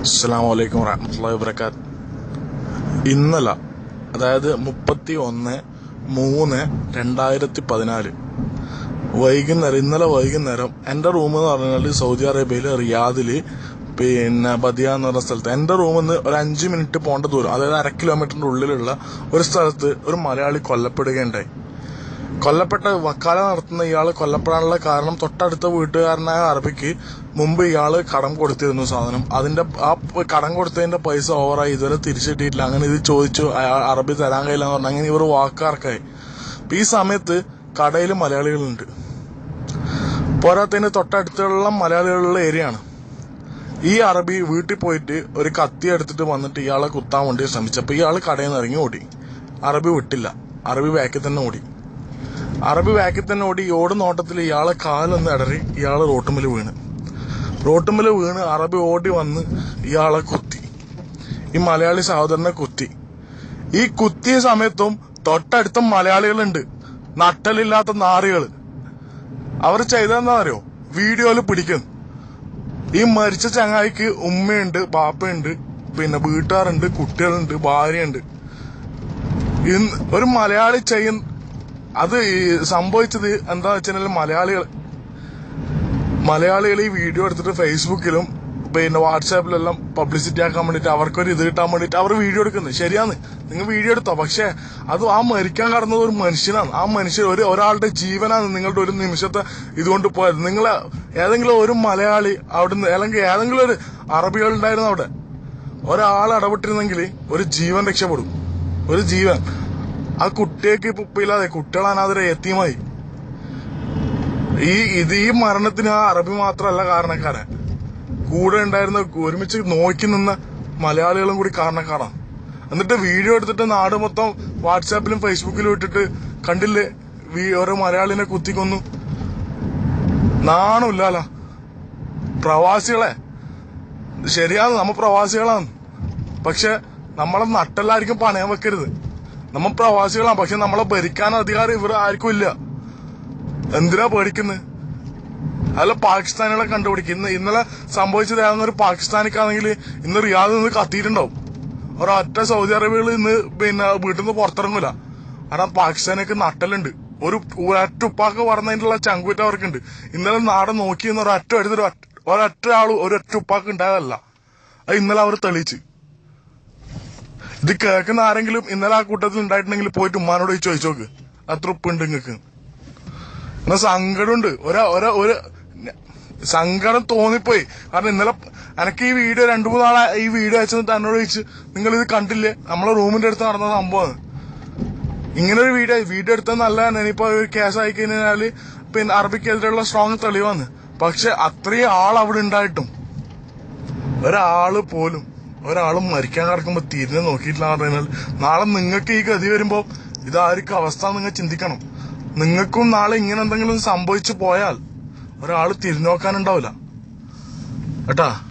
അസ്സലാമു അലൈക്കും വറഹ്മത്തുള്ളാഹി വബറകാത്ത്. ഇന്നലെ, അതായത് 31/3/2014 വൈകുന്നേരം, ഇന്നലെ വൈകുന്നേരം എൻ്റെ റൂം എന്ന് പറഞ്ഞാൽ സൗദി അറേബ്യയിലെ റിയാദില് ബദിയ എന്ന് പറഞ്ഞ സ്ഥലത്ത്, എൻ്റെ റൂമിൽ നിന്ന് ഒരു 5 മിനിറ്റ് പോകേണ്ട ദൂരം, അതായത് 1/2 കിലോമീറ്ററിന്റെ ഉള്ളിലുള്ള ഒരു സ്ഥലത്ത് ഒരു മലയാളി കൊല്ലപ്പെടുകയുണ്ടായി. കൊല്ലപ്പെട്ട വക്കാല നടത്തുന്ന ഇയാള് കൊല്ലപ്പെടാനുള്ള കാരണം തൊട്ടടുത്ത വീട്ടുകാരനായ അറബിക്ക് മുമ്പ് ഇയാള് കടം കൊടുത്തിരുന്നു സാധനം. ആ കടം കൊടുത്തതിന്റെ പൈസ ഓവറായി, ഇതുവരെ തിരിച്ചിട്ടിട്ടില്ല. അങ്ങനെ ഇത് ചോദിച്ചു, അറബി തരാൻ കഴിയില്ല എന്ന് പറഞ്ഞു. അങ്ങനെ ഇവർ വാക്കാർക്കായി. ഈ സമയത്ത് കടയിൽ മലയാളികളുണ്ട്. പോരാത്തതിന് തൊട്ടടുത്തുള്ള മലയാളികളുള്ള ഏരിയയാണ്. ഈ അറബി വീട്ടിൽ പോയിട്ട് ഒരു കത്തി എടുത്തിട്ട് വന്നിട്ട് ഇയാളെ കുത്താൻ വേണ്ടി ശ്രമിച്ചപ്പോ ഇയാള് കടയിൽ നിന്ന് ഇറങ്ങി ഓടി. അറബി വിട്ടില്ല. അറബി ബാക്കിൽ തന്നെ ഓടി. ഓടുന്ന ഓട്ടത്തിൽ ഇയാളെ കാലൊന്ന് ഇടറി ഇയാള് റോട്ടുമ്മൽ വീണ് അറബി ഓടി വന്ന് ഇയാളെ കുത്തി. ഈ മലയാളി സഹോദരനെ കുത്തി. ഈ കുത്തിയ സമയത്തും തൊട്ടടുത്ത മലയാളികളുണ്ട്, നട്ടലില്ലാത്ത നാറികള്. അവർ ചെയ്തെന്താ അറിയോ? വീഡിയോയില് പിടിക്കുന്നു. ഈ മരിച്ച ചങ്ങായിക്ക് ഉമ്മയുണ്ട്, ബാപ്പയുണ്ട്, വീട്ടുകാരുണ്ട്, കുട്ടികളുണ്ട്, ഭാര്യയുണ്ട്. ഒരു മലയാളി അത് സംഭവിച്ചത് എന്താ വെച്ചാൽ മലയാളികൾ ഈ വീഡിയോ എടുത്തിട്ട് ഫേസ്ബുക്കിലും വാട്സാപ്പിലെല്ലാം പബ്ലിസിറ്റി ആക്കാൻ വേണ്ടിട്ട്, അവർക്കൊരു ഇത് കിട്ടാൻ വേണ്ടിട്ട് അവർ വീഡിയോ എടുക്കുന്നത്. ശരിയാന്ന്, നിങ്ങൾ വീഡിയോ എടുത്തോ. പക്ഷെ അത് ആ മരിക്കാൻ കടന്നത് ഒരു മനുഷ്യനാണ്. ആ മനുഷ്യൻ ഒരാളുടെ ജീവനാണ് നിങ്ങളുടെ ഒരു നിമിഷത്തെ ഇതുകൊണ്ട് പോയത്. നിങ്ങൾ ഏതെങ്കിലും ഒരു മലയാളി അവിടുന്ന്, അല്ലെങ്കിൽ ഏതെങ്കിലും ഒരു അറബികളുണ്ടായിരുന്നു അവിടെ, ഒരാൾ ഇടപെട്ടിരുന്നെങ്കിൽ ഒരു ജീവൻ രക്ഷപ്പെടും. ഒരു ജീവൻ. ആ കുട്ടിയേക്ക് ഉപ്പില്ലാതെ, കുട്ടികൾ അനാഥരെ എത്തിയുമായി. ഈ മരണത്തിന് ആ അറബി മാത്രമല്ല കാരണക്കാരൻ, കൂടെ ഉണ്ടായിരുന്ന ഒരുമിച്ച് നോക്കി നിന്ന മലയാളികളും കൂടി കാരണക്കാരാണ്. എന്നിട്ട് വീഡിയോ എടുത്തിട്ട് നാട് മൊത്തം വാട്സാപ്പിലും ഫേസ്ബുക്കിലും ഇട്ടിട്ട്, കണ്ടില്ലേ ഓരോ മലയാളിനെ കുത്തിക്കൊന്നു. നാണമില്ലാല പ്രവാസികളെ. ശരിയാണ്, നമ്മ പ്രവാസികളാണ്. പക്ഷെ നമ്മളെ നട്ടെല്ലായിരിക്കും പണയം വെക്കരുത്. നമ്മ പ്രവാസികളാണ്, പക്ഷെ നമ്മളെ ഭരിക്കാൻ അധികാരം ഇവർ ആർക്കും ഇല്ല. എന്തിനാ പേടിക്കുന്നത്? അതല്ല പാകിസ്ഥാനികളെ കണ്ടുപിടിക്കും. ഇന്നലെ സംഭവിച്ചത് ഏതെങ്കിലും ഒരു പാകിസ്ഥാനിക്കാണെങ്കിൽ ഇന്ന് റിയാദിൽ നിന്ന് കത്തിയിട്ടുണ്ടാവും. ഒരൊറ്റ സൗദി അറേബ്യയിൽ ഇന്ന് വീട്ടിൽ നിന്ന് പുറത്തിറങ്ങൂല. കാരണം പാകിസ്ഥാനൊക്കെ നട്ടലുണ്ട്. ഒരൊറ്റ ഉപ്പാക്ക് പറഞ്ഞതിനുള്ള ചങ്കുറ്റ അവർക്കുണ്ട്. ഇന്നലെ നാടെ നോക്കി നിന്ന് ഒരൊറ്റ ഉപ്പാക്ക് ഉണ്ടായതല്ല. അത് ഇന്നലെ അവർ തെളിയിച്ച്. ഇത് കേൾക്കുന്ന ആരെങ്കിലും ഇന്നലെ ആ കൂട്ടത്തിൽ ഉണ്ടായിട്ടുണ്ടെങ്കിൽ പോയിട്ട് ഉമ്മാനോട് ചോദിച്ചു നോക്ക്, അത്ര ഉപ്പുണ്ട് നിങ്ങക്ക്. എന്നാ സങ്കടമുണ്ട്. ഒരു സങ്കടം തോന്നിപ്പോയി. കാരണം ഇന്നലെ എനിക്ക് ഈ വീഡിയോ 2-3 നാളെ ഈ വീഡിയോ അയച്ചെന്നിട്ട് എന്നോട് ചോദിച്ചു, നിങ്ങൾ ഇത് കണ്ടില്ലേ, നമ്മളെ റൂമിന്റെ അടുത്ത് നടന്ന സംഭവമാണ്. ഇങ്ങനെ ഒരു വീഡിയോ എടുത്താൽ നല്ലതാണ്. ഇനിയിപ്പോ കേസ് ആയി കഴിഞ്ഞാല് അറബിക്കെതിരെയുള്ള സ്ട്രോങ് തെളിവാണ്. പക്ഷെ അത്രയും ആൾ അവിടെ ഉണ്ടായിട്ടും ഒരാളും മരിക്കാൻ കിടക്കുമ്പോ തിരിഞ്ഞ് നോക്കിയിട്ടില്ല പറഞ്ഞാൽ, നാളെ നിങ്ങൾക്ക് ഈ ഗതി വരുമ്പോ ഇതായിരിക്കും അവസ്ഥ നിങ്ങൾ ചിന്തിക്കണം. നിങ്ങൾക്കും നാളെ ഇങ്ങനെ എന്തെങ്കിലും സംഭവിച്ചു പോയാൽ ഒരാൾ തിരിഞ്ഞു നോക്കാനുണ്ടാവില്ല കേട്ടാ.